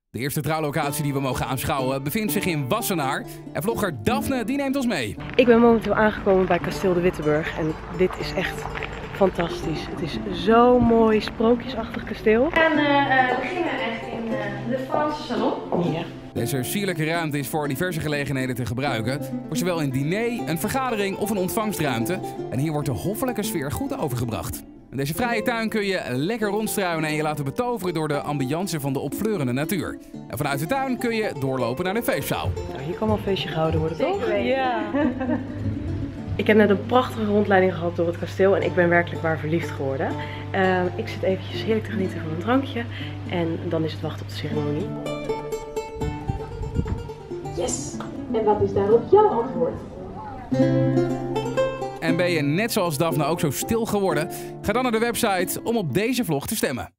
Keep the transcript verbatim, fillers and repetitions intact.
De eerste trouwlocatie die we mogen aanschouwen bevindt zich in Wassenaar. En vlogger Daphne die neemt ons mee. Ik ben momenteel aangekomen bij Kasteel de Wittenburg en dit is echt fantastisch. Het is zo'n mooi sprookjesachtig kasteel. We gaan uh, beginnen echt in uh, de Franse salon. Ja. Deze sierlijke ruimte is voor diverse gelegenheden te gebruiken. Voor zowel een diner, een vergadering of een ontvangstruimte. En hier wordt de hoffelijke sfeer goed overgebracht. In deze vrije tuin kun je lekker rondstruinen en je laten betoveren door de ambiance van de opfleurende natuur. En vanuit de tuin kun je doorlopen naar de feestzaal. Nou, hier kan wel een feestje gehouden worden, toch? Zeker weten. Ja. Ik heb net een prachtige rondleiding gehad door het kasteel en ik ben werkelijk waar verliefd geworden. Uh, ik zit eventjes heerlijk te genieten van een drankje en dan is het wachten op de ceremonie. Yes! En wat is daarop jouw antwoord? En ben je net zoals Daphne ook zo stil geworden? Ga dan naar de website om op deze vlog te stemmen.